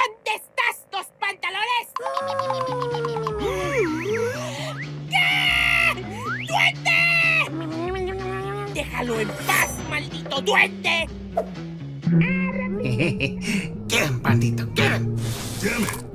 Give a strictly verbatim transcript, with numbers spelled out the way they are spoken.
¿Dónde estás, dos pantalones? ¿Qué? ¡Duende! ¡Déjalo en paz, maldito duende! ¿Quién, pandito? ¿Quién? Damn it!